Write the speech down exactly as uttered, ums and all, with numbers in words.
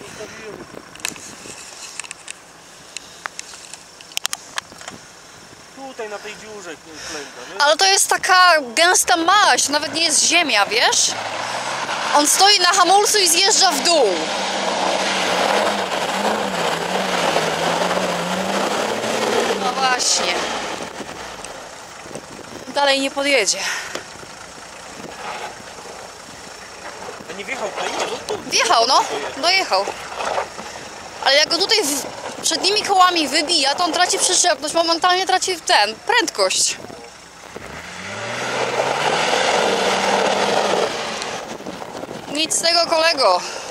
zostawiłem. Tutaj na tej dziurze klęka, nie? Ale to jest taka gęsta maść, nawet nie jest ziemia, wiesz? On stoi na hamulcu i zjeżdża w dół. No właśnie. Dalej nie podjedzie. A nie wjechał tutaj? Nie, no tu. Wjechał, no. Dojechał. Ale jak go tutaj w... przednimi kołami wybija, to on traci przyczepność, momentalnie traci ten, prędkość. Nic z tego, kolego.